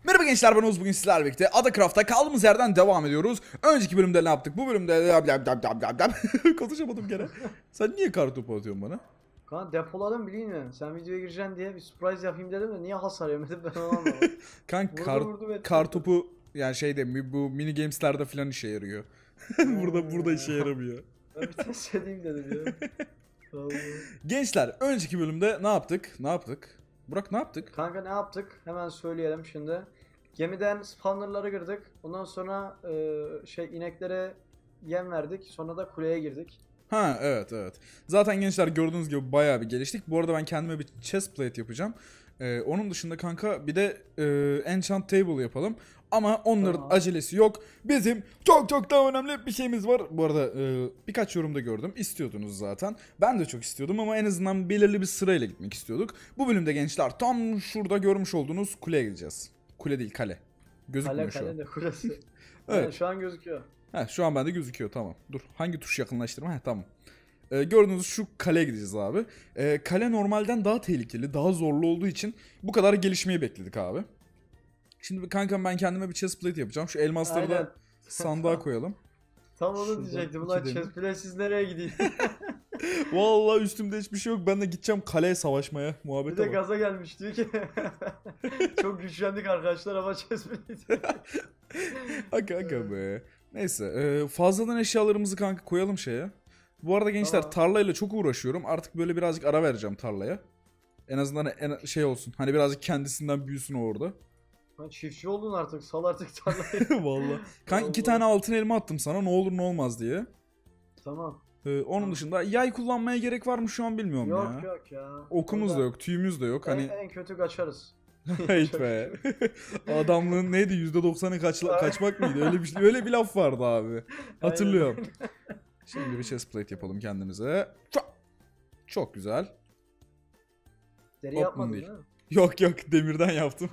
Merhaba gençler, ben Oğuz. Bugün sizlerle birlikte Adacraft'ta kaldığımız yerden devam ediyoruz. Önceki bölümde ne yaptık? Bu bölümde konuşamadım gene. Sen niye kartopu atıyorsun bana? Kanka depoladım bileyim mi? Sen videoya gireceksin diye bir surprise yapayım dedim de niye hasar yemedim ben onu anlamadım. Kanka Vurdum etti. kartopu yani bu mini games'lerde falan işe yarıyor. Burada işe yaramıyor. Ben bir test edeyim dedim ya. Vallahi. Gençler, önceki bölümde ne yaptık? Burak, ne yaptık? Kanka ne yaptık? Hemen söyleyelim şimdi. Gemiden spawnerlara girdik. Ondan sonra ineklere yem verdik. Sonra da kuleye girdik. Ha, evet. Zaten gençler, gördüğünüz gibi bayağı bir geliştik. Bu arada ben kendime bir chest plate yapacağım. Onun dışında kanka bir de enchant table yapalım. Ama onların Tamam. acelesi yok. Bizim çok daha önemli bir şeyimiz var. Bu arada birkaç yorumda gördüm. İstiyordunuz zaten. Ben de çok istiyordum ama en azından belirli bir sırayla gitmek istiyorduk. Bu bölümde gençler tam şurada görmüş olduğunuz kuleye gideceğiz. Kule değil, kale. Gözükmüyor şu an. Kale de kulesi. Evet. Şu an gözüküyor. Heh, şu an bende gözüküyor, tamam. Dur, hangi tuş yakınlaştırma? Heh, tamam. Gördüğünüz şu kaleye gideceğiz abi. Kale normalden daha tehlikeli, daha zorlu olduğu için bu kadar gelişmeyi bekledik abi. Şimdi kankam, ben kendime bir chest plate yapacağım. Şu elmasları Aynen. da sandığa koyalım. Tam onu Şuradan diyecektim. iki Ulan demir. chestplate'siz nereye gideyim? Vallahi üstümde hiçbir şey yok. Ben de gideceğim kaleye savaşmaya. Bir Muhabbete de bak. gaza gelmiş diyor ki çok güçlendik arkadaşlar ama chestplate. Aga be. Neyse, fazladan eşyalarımızı kanka koyalım şeye. Bu arada gençler, Tamam. tarlayla çok uğraşıyorum. Artık böyle birazcık ara vereceğim tarlaya. En azından şey olsun. Hani birazcık kendisinden büyüsün o orada. Lan çiftçi oldun artık. Sal artık tarlayı. Vallahi. Kanka, 2 Vallahi. tane altın elma attım sana, ne olur ne olmaz diye. Tamam. Onun Tamam. dışında yay kullanmaya gerek var mı şu an bilmiyorum Yok ya. yok ya. Okumuz da Orada yok, tüyümüz de yok. En, Hani en kötü kaçarız. hayt Çok be. şükür. Adamlığın neydi? %90'ı kaçmak mıydı? Öyle bir laf vardı abi. Hatırlıyorum. Aynen. Şimdi bir chest plate yapalım kendimize. Çok güzel. Deri Hop, yapmadın değil. değil mi? Yok, demirden yaptım.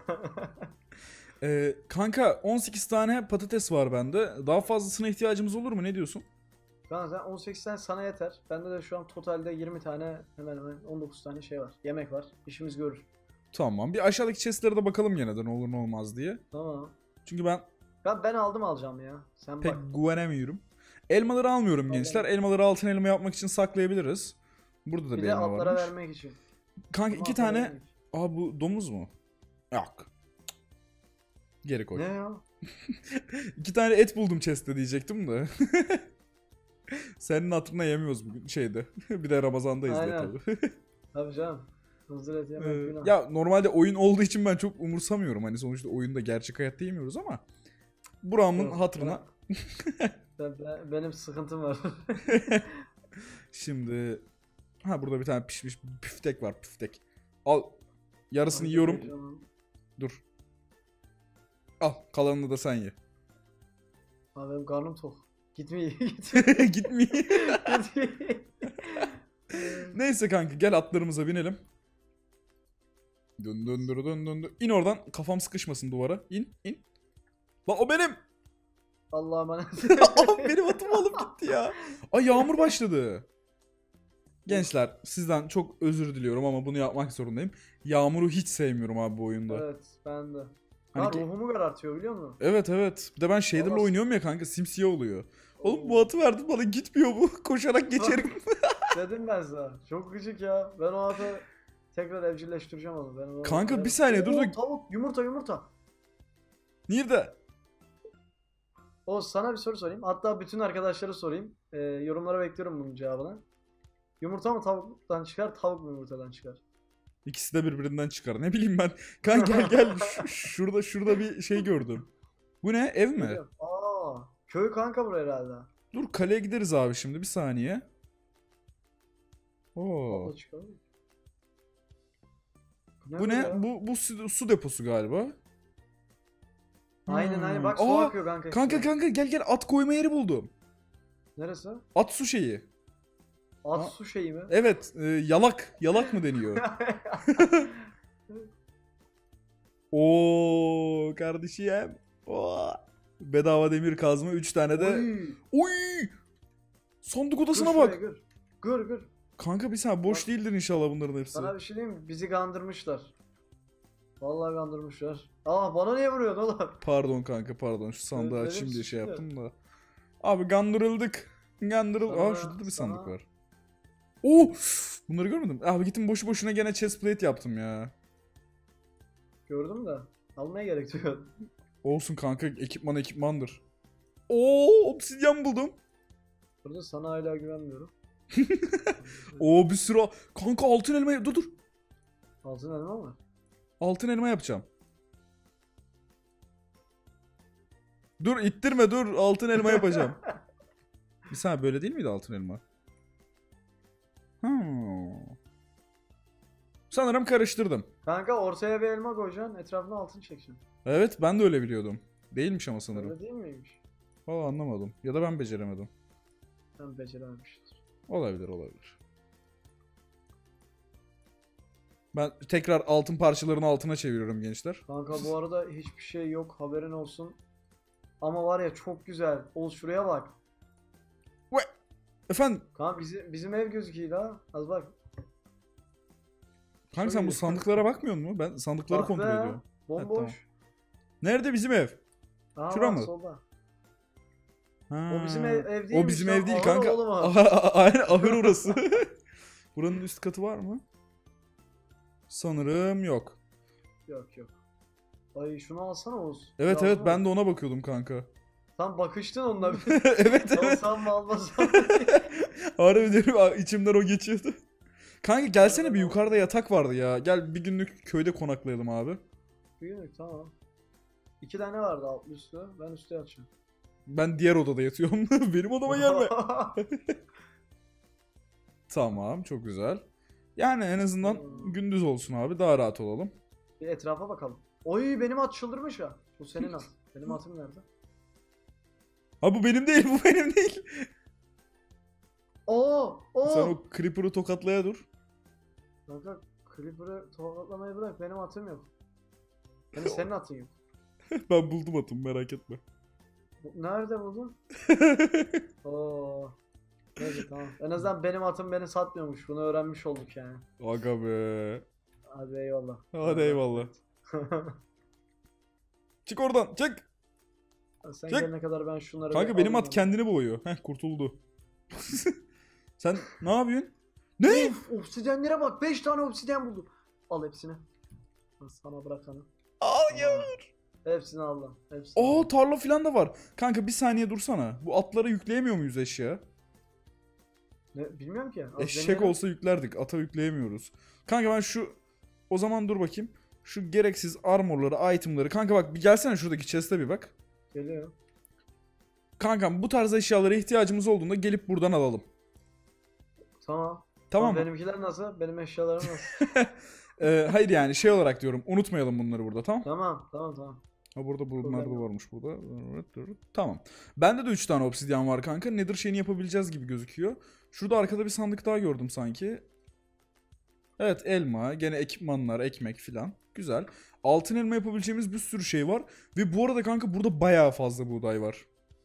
Kanka, 18 tane patates var bende. Daha fazlasına ihtiyacımız olur mu? Ne diyorsun? Kanka sen 18 tane sana yeter. Bende de şu an totalde 20 tane hemen hemen 19 tane şey var. Yemek var. İşimiz görür. Tamam. Bir aşağıdaki chestlere de bakalım gene de, ne olur ne olmaz diye. Tamam. Çünkü ben Ben alacağım ya. Sen pek bak. güvenemiyorum. Elmaları almıyorum Tamam. gençler. Elmaları altın elma yapmak için saklayabiliriz. Burada da Bir bir de elma atlara varmış. vermek için. Kanka, Bunu 2 atlara tane... vermek için. Aa, bu domuz mu? Yok. Geri koy. Ne ya? 2 tane et buldum chest'te diyecektim de. Senin hatırına yemiyoruz bugün şeyde. Bir de Ramazan'dayız diye Aynen. tabii. Tabii canım. Hızır et yemek günah. Ya normalde oyun olduğu için ben çok umursamıyorum. Hani sonuçta oyunda gerçek hayatta yemiyoruz ama Burak'ımın Yok, hatırına. benim sıkıntım var. Şimdi burada bir tane pişmiş püftek var, püftek. Al, yarısını yiyorum. Dur. Al, kalanını da sen ye. Abi benim karnım tok. Gitmeyi. Gitmiyor. Neyse kanka, gel atlarımıza binelim. Dön. İn oradan, kafam sıkışmasın duvara. İn. Lan o benim. Allah'a emanet. Abi, benim atımı alıp gitti ya. Ay, yağmur başladı. Gençler, sizden çok özür diliyorum ama bunu yapmak zorundayım. Yağmuru hiç sevmiyorum abi bu oyunda. Evet ben de. Hani Ha, ruhumu karartıyor biliyor musun? Evet. Bir de ben shader'la Vallahi- oynuyorum ya kanka, simsiyah oluyor. Oğlum, bu atı verdin bana, gitmiyor bu. Koşarak geçerim. Dedim ben sana. Çok gıcık ya. Ben o atı tekrar evcilleştireceğim onu. Ben onu Kanka, bir saniye, dur. Tavuk, yumurta. Nerede? O sana bir soru sorayım. Hatta bütün arkadaşlara sorayım. Yorumlara bekliyorum bunun cevabını. Yumurta mı tavuktan çıkar, tavuk mu yumurtadan çıkar? İkisi de birbirinden çıkar. Ne bileyim ben. Kanka gel. Şurada bir şey gördüm. Bu ne? Ev mi? Biliyorum. Aa, köy kanka bu herhalde. Dur, kaleye gideriz abi şimdi, bir saniye. Oo. Abla çıkar mı? Bu ne? ya? Bu su deposu galiba. Aynen bak su Aa, akıyor kanka. kanka gel, at koyma yeri buldum. Neresi? At su şeyi. At Aa. su şeyi mi? Evet, yalak mı deniyor? Oo kardeşim. Oo. Bedava demir kazma 3 tane de. Oy. Oy! Sandık Gör odasına şuraya, bak. Gör. Kanka, bir saniye, boş Bak. değildir inşallah bunların hepsi. Sana bir şey diyeyim mi? Bizi kandırmışlar. Vallahi kandırmışlar. Aa bana niye vuruyorsun oğlum? Pardon kanka pardon. Şu sandığı Benim açayım diye şey suçum yok. yaptım da. Abi kandırıldık. Aa şurada da bir Sana- sandık var. Oo! Bunları görmedim. Abi gittim boşu boşuna gene chestplate yaptım ya. Gördüm de. Almaya gerek yok. Olsun kanka, ekipmandır. Oo, obsidyen buldum. Burada sana hala güvenmiyorum. Oo bir sürü kanka altın elma dur. Altın elma mı? Altın elma yapacağım. Dur ittirme dur, altın elma yapacağım. Bir saniye, böyle değil miydi altın elma? Sanırım karıştırdım. Kanka ortaya bir elma koyacaksın. Etrafına altın çekeceksin. Evet ben de öyle biliyordum. Değilmiş ama sanırım. Öyle değil miymiş? Valla anlamadım. Ya da ben beceremedim. Ben becerememiştir. Olabilir. Ben tekrar altın parçalarını altına çeviriyorum gençler. Kanka bu arada hiçbir şey yok. Haberin olsun. Ama var ya çok güzel. Oğuz şuraya bak. Efendim Kanka bizim ev gözüküyor ha. Az bak. kanka sen bu sandıklara bakmıyor musun? Ben sandıkları Bak kontrol be, ediyorum. Bomboş. tamam. Nerede bizim ev? Aa, Şura bak, mı? solda. Ha. O bizim ev değil O bizim lan. ev değil Ahır kanka. oğlum o. Aynen ahır orası. Buranın üst katı var mı? Sanırım yok. Yok yok. Ay şunu alsana Oğuz. Evet Lazım ben olur. de ona bakıyordum kanka. Sen bakıştın onunla bir. evet. Alsam mı almasam mı? Harbi diyorum, içimden o geçiyordu. Kanka gelsene, bir yukarıda yatak vardı ya. Gel bir günlük köyde konaklayalım abi. Büyük tamam. 2 tane vardı altlı üstü. Ben üstte yatacağım. Ben diğer odada yatıyorum. Benim odama gelme. Tamam, çok güzel. Yani en azından gündüz olsun abi, daha rahat olalım. Bir etrafa bakalım. Oy benim at çıldırmış ya. Bu senin at. Benim atım nerede? Ha bu benim değil, bu benim değil. Oo! Oo! Sen o creeper'ı tokatlaya dur. Kanka Creeper'ı tokatlamayı bırak. Benim atım yok. Yani senin atın yok. Ben buldum atımı, merak etme. Nerede buldun? Oo. Neyse tamam. En azından benim atım beni satmıyormuş. Bunu öğrenmiş olduk yani. Aga be. Hadi eyvallah. Hadi eyvallah. Çık oradan, çık. Sen Çek. gelene kadar ben şunları Kanka bir benim alayım at kendini boğuyor. Heh, kurtuldu. Sen ne yapıyorsun? Ne? Of, obsidyenlere bak. 5 tane obsidyen buldum. Al hepsini. Sana bırakanı. Hayır. Hepsini al lan. Hepsini al. Aa, tarla falan da var. Kanka bir saniye dursana. Bu atlara yükleyemiyor muyuz eşya? Ne, bilmiyorum ki. Az Eşek deneyelim. olsa yüklerdik. Ata yükleyemiyoruz. Kanka ben o zaman dur bakayım. Şu gereksiz armorları, itemları. Kanka bak bir gelsene, şuradaki chest'e bir bak. Geliyor. Kankam bu tarz eşyalara ihtiyacımız olduğunda gelip buradan alalım. Tamam. Tamam Ama mı? benimkiler nasıl? Benim eşyalarım nasıl? Hayır yani şey olarak diyorum. Unutmayalım bunları burada, tamam? Tamam. Ha burada bunlar da Problem yok. varmış burada. Tamam. Bende de 3 tane obsidyen var kanka. Nether şeyini yapabileceğiz gibi gözüküyor. Şurada arkada bir sandık daha gördüm sanki. Evet, elma, gene ekipmanlar, ekmek filan. Güzel. Altın elma yapabileceğimiz bir sürü şey var. Ve bu arada kanka burada bayağı fazla buğday var.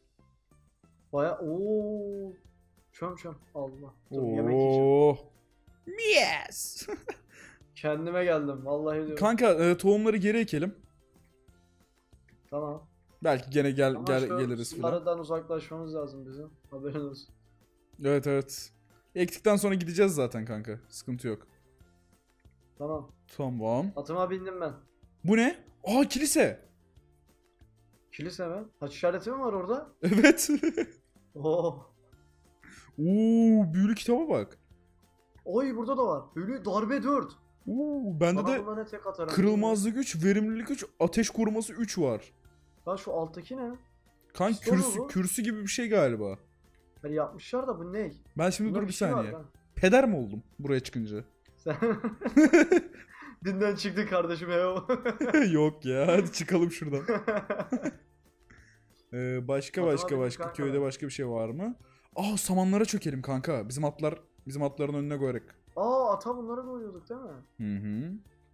Baya ooo. Çöm. Allah. Dur yemek yiyeceğim. Oo. Yes. Kendime geldim. Vallahi diyorum. Kanka tohumları geri ekelim. Tamam. Belki gene Ama şu geliriz filan. aradan uzaklaşmamız lazım bizim. Haberin olsun. Evet. Ektikten sonra gideceğiz zaten kanka. Sıkıntı yok. Tamam. Tamam. Atıma bindim ben. Bu ne? Aa, kilise. Kilise mi? Haç işareti mi var orada? Evet. Oo. Oo, büyülü kitaba bak. Oy burada da var. Ölü darbe 4. Oo, bende de Buna ne tek atarım. kırılmazlık 3, verimlilik 3, ateş koruması 3 var. Lan şu alttaki ne? Kanka Pistol mu kürsü, bu? kürsü gibi bir şey galiba. Hani yapmışlar da bu ne? Ben şimdi Bunda dur bir şey var saniye. lan. Peder mi oldum buraya çıkınca? Sen dinden çıktı kardeşim ya. Yok ya, hadi çıkalım şuradan. Başka Atamadım kanka köyde ben. başka bir şey var mı? Aa, samanlara çökelim kanka. Bizim atların önüne koyarak. Aa ata bunları koyuyorduk değil mi? Hı hı.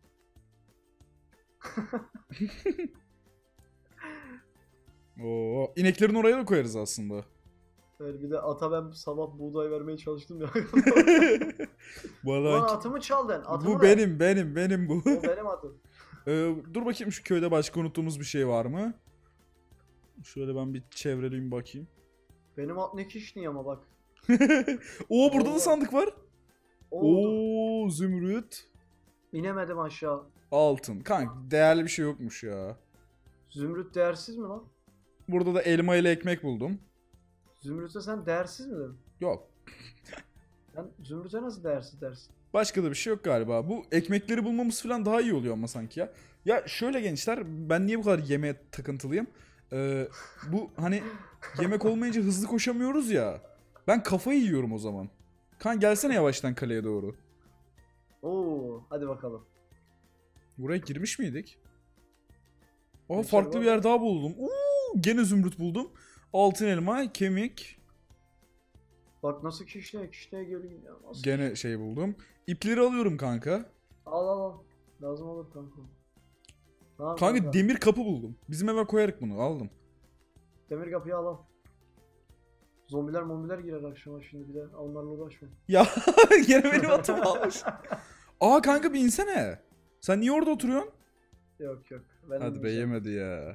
Oo, ineklerin oraya da koyarız aslında. Evet, bir de ata ben sabah buğday vermeye çalıştım ya. Bu arada Lan atımı çaldın. Atımı bu ver. benim bu. O benim atım. Dur bakayım şu köyde başka unuttuğumuz bir şey var mı? Şöyle ben bir çevreleyeyim bakayım. Benim at ne kişniyor ama bak. Oo burada da Allah. sandık var. Oldu. Oo zümrüt. İnemedim aşağı. Altın. Kanka değerli bir şey yokmuş ya. Zümrüt değersiz mi lan? Burada da elma ile ekmek buldum. Zümrüt'e sen değersiz mi dedin? Yok. Sen Zümrüt'e nasıl değersiz dersin? Başka da bir şey yok galiba. Bu ekmekleri bulmamız falan daha iyi oluyor ama sanki ya. Ya şöyle gençler, ben niye bu kadar yemeğe takıntılıyım? Bu hani yemek olmayınca hızlı koşamıyoruz ya. Ben kafayı yiyorum o zaman. Kan gelsene yavaştan kaleye doğru. Oo, hadi bakalım. Buraya girmiş miydik? Aa Geçer farklı var bir yer mı? daha buldum. Gene zümrüt buldum. Altın elma, kemik. Bak nasıl kişneye geleyim ya. Nasıl Gene şey buldum. İpleri alıyorum kanka. Al al al. Lazım olur kanka. Tamam Kanka demir kapı buldum. Bizim eve koyarak bunu aldım. Demir kapıyı al al. Zombiler mombiler girer akşama şimdi bir de onlarla uğraşma. Ya gene benim atımı almış. Aa kanka bir insene. Sen niye orada oturuyorsun? Yok yok. Ben Hadi be yemedi ya.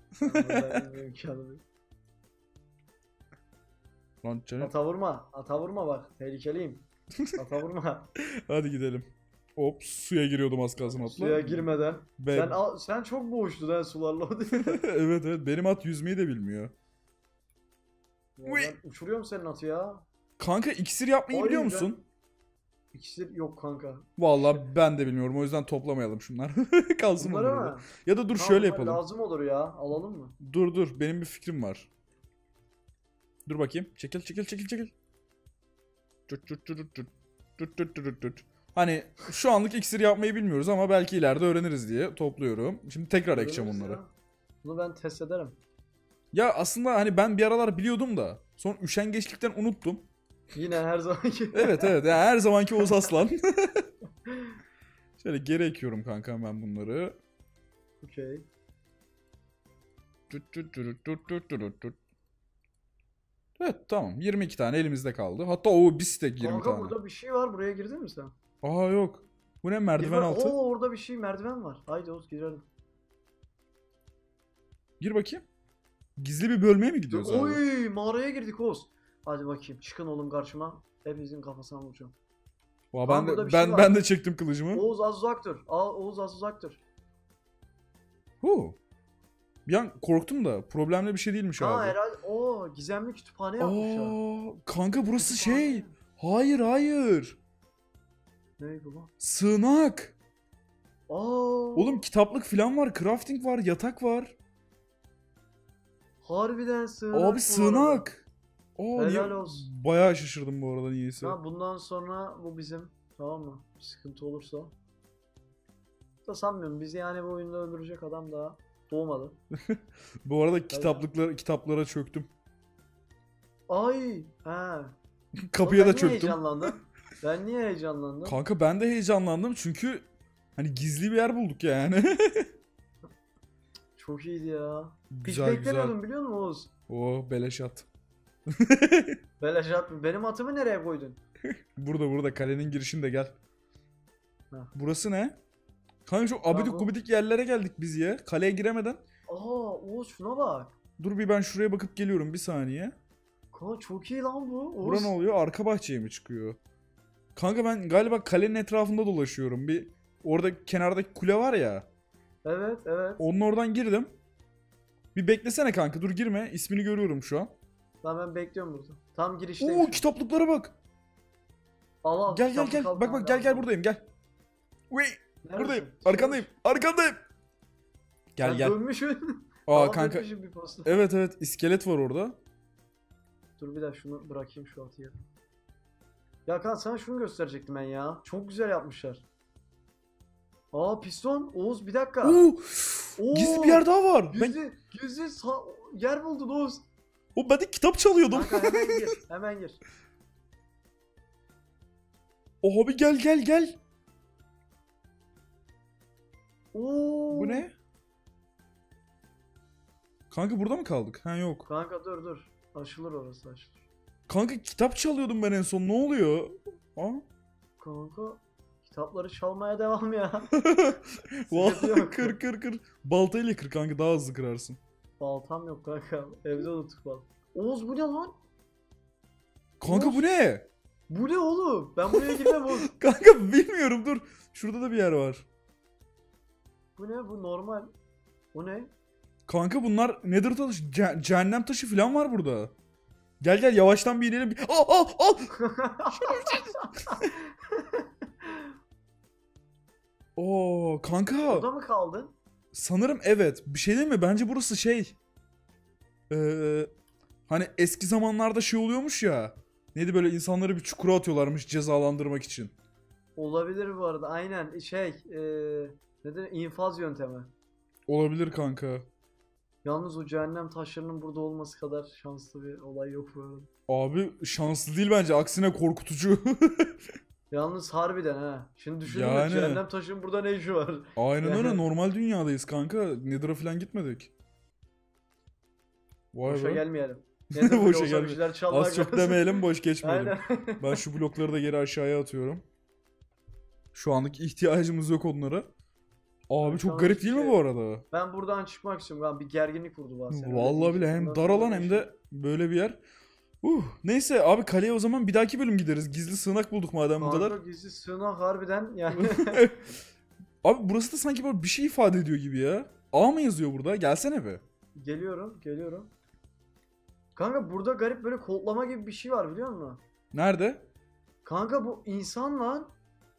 Lan canım. Ata vurma. Ata vurma bak. Tehlikeliyim. Ata vurma. Hadi gidelim. Hop suya giriyordum az kalsın atla. Suya girmeden. Ben... Sen çok boğuştun ha sularla o değil. evet evet benim at yüzmeyi de bilmiyor. Ya ben uçuruyorum senin atı ya. Kanka iksir yapmayı Ay biliyor ben- musun? İkisi yok kanka. Vallahi ben de bilmiyorum o yüzden toplamayalım şunlar. Kalsın Bunlara bunlar orada. mı? Ya da dur Tamam, şöyle bunlar yapalım. lazım olur ya. Alalım mı? Dur benim bir fikrim var. Dur bakayım. Çekil. Tut. Hani şu anlık iksir yapmayı bilmiyoruz ama belki ileride öğreniriz diye topluyorum. Şimdi tekrar ekeceğim Öğreniriz onları. ya. Bunu ben test ederim. Ya aslında hani ben bir aralar biliyordum da son üşengeçlikten unuttum. Yine her zamanki. Evet yani her zamanki Oğuz Aslan. Şöyle geri ekiyorum kanka ben bunları. Okey. Evet tamam 22 tane elimizde kaldı. Hatta o bir stek 20 Kanka tane. burada bir şey var. Buraya girdin mi sen? Aa yok. Bu ne merdiven altı? Oo orada bir şey merdiven var. Haydi Oğuz girelim. Gir bakayım. Gizli bir bölmeye mi gidiyoruz abi? Oy mağaraya girdik Oğuz. Hadi bakayım çıkın oğlum karşıma. Hepinizin kafasına vuracağım. Aa, Lan ben burada de bir şey ben var. ben de çektim kılıcımı. Oğuz az uzak dur. Oğuz az uzak dur. Hu. Bir an korktum da problemli bir şey değilmiş Ha abi. herhalde. Oo gizemli kütüphane yapmışlar. Aa, kanka burası Kütüphane. şey. Hayır. Ne bu lan? Sığınak. Aa. Oğlum kitaplık falan var, crafting var, yatak var. Harbiden sığınak. bu Abi arada. sığınak. Aa, Helal niye? olsun. Bayağı şaşırdım bu arada niyeyse. Ha, bundan sonra bu bizim. Tamam mı? Bir sıkıntı olursa. Da sanmıyorum. Bizi yani bu oyunda öldürecek adam daha doğmadı. Bu arada kitaplara çöktüm. Ay. He. Kapıya Ben da niye çöktüm. heyecanlandım? Ben niye heyecanlandım? Kanka ben de heyecanlandım çünkü hani gizli bir yer bulduk yani. Çok iyiydi ya. Güzel Hiç güzel. beklemiyordum biliyor musun Oğuz? Oh beleş at. Beleş atma. Benim atımı nereye koydun? Burada kalenin girişinde gel. Ha. Burası ne? Kanka şu abidik bu- gubidik yerlere geldik biz ya. Kaleye giremeden. Aa Oğuz şuna bak. Dur bir ben şuraya bakıp geliyorum bir saniye. Kanka çok iyi lan bu. Bura Oğuz. ne oluyor? Arka bahçeye mi çıkıyor? Kanka ben galiba kalenin etrafında dolaşıyorum. Bir orada kenardaki kule var ya. Evet evet. Onun oradan girdim. Bir beklesene kanka dur girme. İsmini görüyorum şu an. Lan ben bekliyorum burada. Tam girişteyim. Oo şu an. kitaplıklara bak. Al al. Gel kitaplık al, Bak tamam, gel lazım. buradayım gel. Uy, Neredesin? buradayım. Şey- Arkandayım. Gel Ben gel. dönmüşüm. Aa Tamam, kanka. dönmüşüm bir posta. Evet iskelet var orada. Dur bir dakika şunu bırakayım şu atı ya. Ya kanka sana şunu gösterecektim ben ya. Çok güzel yapmışlar. Aa piston. Oğuz bir dakika. Oo, Oo, gizli bir yer daha var. Ben, Gizli yer buldun Oğuz. ben de kitap çalıyordum. Kanka hemen gir. Hemen gir. Abi gel. Oo. Bu ne? Kanka burada mı kaldık? Ha yok. Kanka dur. Açılır orası açılır. Kanka kitap çalıyordum ben en son. Ne oluyor? Aa, Kanka Kitapları çalmaya devam ya. Vallahi yok. kır. Baltayla kır kanka, daha hızlı kırarsın. Baltam yok kanka. Evde unuttuk bal. Oğuz bu ne lan? Kanka bu ne? Bu ne oğlum? Ben buraya girmem Oğuz. Kanka bilmiyorum, dur. Şurada da bir yer var. Bu ne? Bu normal. Bu ne? Kanka bunlar nedir taşı? Cehennem taşı falan var burada. Gel yavaştan bir inelim. Al. Oo kanka. Orada mı kaldın? Sanırım evet. Bir şey değil mi? Bence burası şey. Hani eski zamanlarda şey oluyormuş ya. Neydi, böyle insanları bir çukura atıyorlarmış cezalandırmak için. Olabilir bu arada. Aynen nedir? İnfaz yöntemi. Olabilir kanka. Yalnız o cehennem taşlarının burada olması kadar şanslı bir olay yok bu arada. Abi şanslı değil bence. Aksine korkutucu. Yalnız harbiden ha. Şimdi düşündüm Yani. cehennem taşının burada ne işi var? Aynen Yani. öyle. Normal dünyadayız kanka. Nether'a falan gitmedik. Vay Boşa be. gelmeyelim. Nedir Boşa Boşa gelme. bir şeyler çalmak Az çok lazım. demeyelim, boş geçmeyelim. Aynen. Ben şu blokları da geri aşağıya atıyorum. Şu anlık ihtiyacımız yok onlara. Abi Ben çok sana garip hiçbir değil mi şey- bu arada? Ben buradan çıkmak istiyorum. Ben bir gerginlik vurdu bana. Sen öyle Vallahi deyince bile hem bundan dar sonra alan hem de böyle bir yer. Neyse abi, kaleye o zaman bir dahaki bölüm gideriz. Gizli sığınak bulduk madem bu kadar. Kanka gizli sığınak harbiden yani. Abi burası da sanki böyle bir şey ifade ediyor gibi ya. A mı yazıyor burada? Gelsene be. Geliyorum. Kanka burada garip böyle kodlama gibi bir şey var biliyor musun? Nerede? Kanka bu insan lan.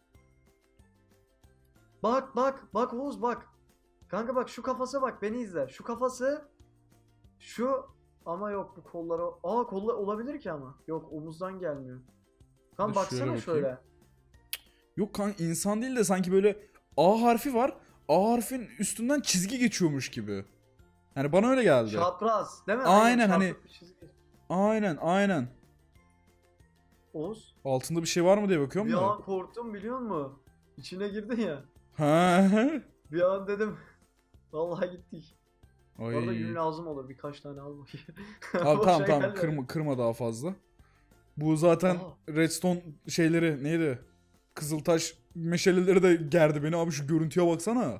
Bak Oğuz bak. Kanka bak şu kafası bak beni izle. Şu kafası. Şu ama yok bu kolları. Kollar olabilir ki ama. Yok omuzdan gelmiyor. Kan Şöyle baksana bakayım. şöyle. Yok kanka, insan değil de sanki böyle A harfi var. A harfin üstünden çizgi geçiyormuş gibi. Yani bana öyle geldi. Çapraz değil mi? Aynen, hani- çapraz bir çizgi. Aynen. Oğuz. Altında bir şey var mı diye bakıyorum Bir da. an korktum biliyor musun? İçine girdin ya. Ha. Bir an dedim. Vallahi gittik. Ay. Orada yün lazım olur. Birkaç tane al bakayım. Abi Boşa tamam gelme. kırma daha fazla. Bu zaten Aa. redstone şeyleri neydi? Kızıltaş meşaleleri de gerdi beni abi, şu görüntüye baksana.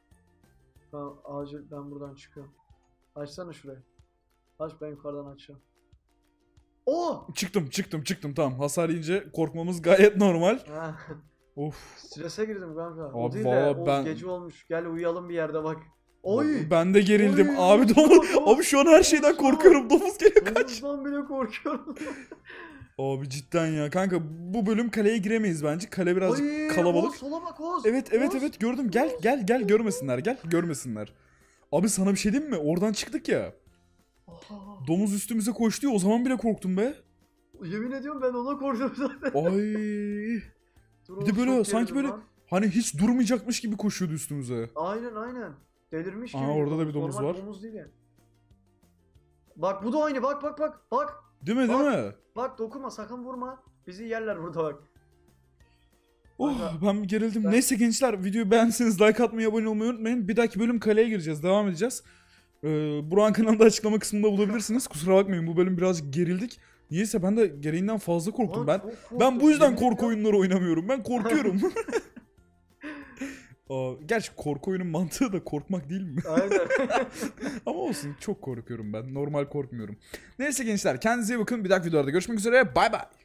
Ben buradan çıkıyorum. Açsana şurayı. Aç, ben yukarıdan açacağım. Oo! Çıktım tamam. Hasar yiyince korkmamız gayet normal. Ha, Of. strese girdim kanka. O Abi değil de valla Oğuz, ben- gece olmuş. Gel uyuyalım bir yerde bak. Oy! Ben de gerildim. Oy, Abi domuz, domuz. domuz. Abi şu an her şeyden Domuz var. korkuyorum. Domuz geliyor, kaç. Domuzdan bile korkuyorum. Abi cidden ya. Kanka bu bölüm kaleye giremeyiz bence. Kale birazcık Oy, kalabalık. Oğuz, sola bak Oğuz. Evet Oğuz. gördüm. Gel görmesinler. Gel görmesinler. Abi sana bir şey diyeyim mi? Oradan çıktık ya. Oha. Domuz üstümüze koştu ya, o zaman bile korktum be. Yemin ediyorum ben ona korktum zaten. Ay. Dur, Bir Oğuz, de böyle çok sanki gerildim böyle lan. hani hiç durmayacakmış gibi koşuyordu üstümüze. Aynen. Delirmiş gibi. Aa, orada da bir domuz Normal var. domuz değil ya. Bak bu da aynı. Bak. Değil mi? Bak dokunma, sakın vurma. Bizi yerler burada bak. Oh, Kanka, ben bir gerildim. ben- Neyse gençler, videoyu beğenseniz like atmayı, abone olmayı unutmayın. Bir dahaki bölüm kaleye gireceğiz. Devam edeceğiz. Burak'ın kanalında açıklama kısmında bulabilirsiniz. Kusura bakmayın, bu bölüm birazcık gerildik. Niyeyse ben de gereğinden fazla korktum. Lan Ben çok korktum, ben bu yüzden yemin korku ediyorum. oyunları oynamıyorum. Ben korkuyorum. Gerçi korku oyunun mantığı da korkmak değil mi? Aynen. Ama olsun, çok korkuyorum ben. Normal korkmuyorum. Neyse gençler, kendinize iyi bakın. Bir dahaki videolarda görüşmek üzere. Bay bay.